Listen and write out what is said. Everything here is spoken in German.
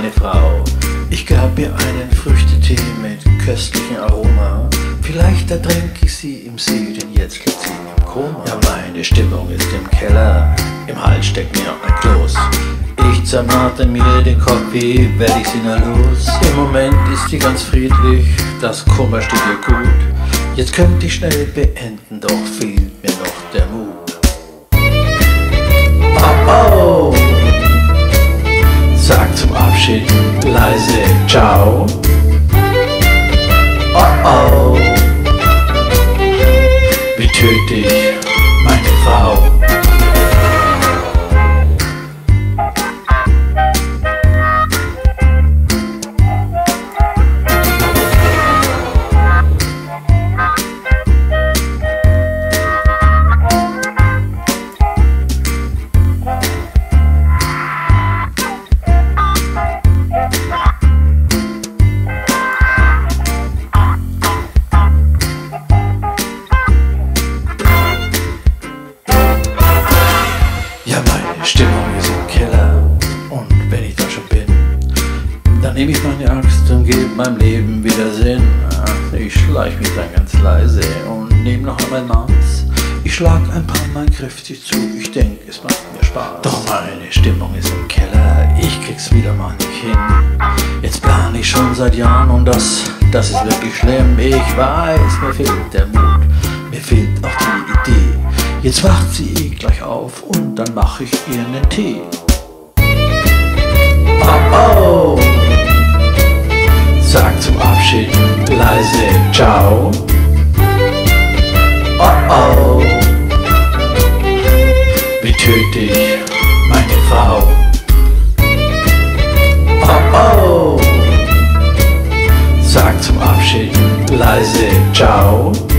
meine Frau. Ich gab ihr einen Früchtetee mit köstlichem Aroma. Vielleicht ertränk ich sie im See, denn jetzt liegt sie im Koma. Ja, meine Stimmung ist im Keller, im Hals steckt mir ein Kloß. Ich zermarte mir den Kopf, wie werd ich sie nur los? Im Moment ist sie ganz friedlich, das Kummer steht ihr gut. Jetzt könnte ich schnell beenden, doch fehlt mir noch der Mut. Oh, oh, sag zum Abschied leise Ciao. Oh, oh, wie töte ich meine Frau? Ja, meine Stimmung ist im Keller und wenn ich da schon bin, dann nehme ich meine Axt und gebe meinem Leben wieder Sinn. Ich schleich mich dann ganz leise und nehme noch einmal Maß. Ich schlag ein paar Mal kräftig zu, ich denk, es macht mir Spaß. Doch meine Stimmung ist im Keller, ich krieg's wieder mal nicht hin. Jetzt plane ich schon seit Jahren und das ist wirklich schlimm. Ich weiß, mir fehlt der Mut, mir fehlt auch die Idee. Jetzt wacht sie gleich auf und dann mach ich ihr nen Tee. Oh, oh, sag zum Abschied leise Ciao. Oh, oh, wie töte ich meine Frau? Oh, oh, sag zum Abschied leise Ciao.